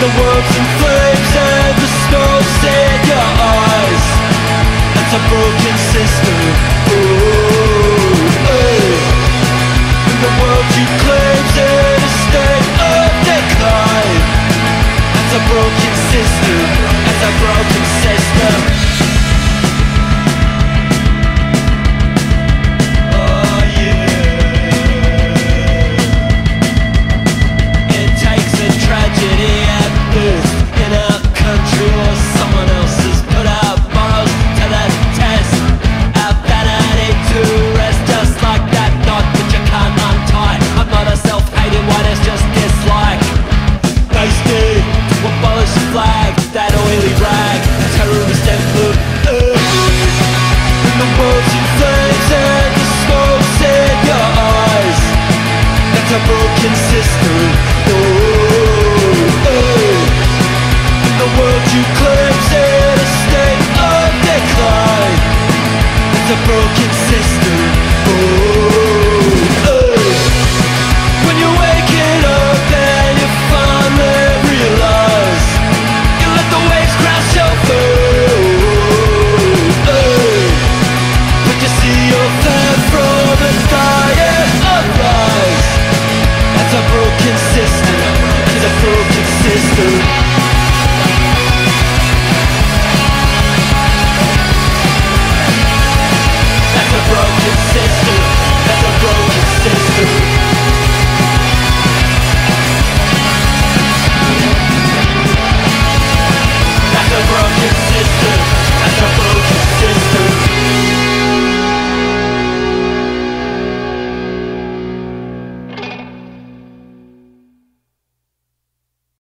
The world's in flames and the smoke's in your eyes. It's a broken system. Ooh, hey. The world you claim's in a state of decline. It's a broken system. It's a broken system. That oily rag, terrorist emblem. And the world's in flames and the smoke's in your eyes. That's a broken system. Oh, and the world you claim's in a state of decline. It's a broken system. Oh.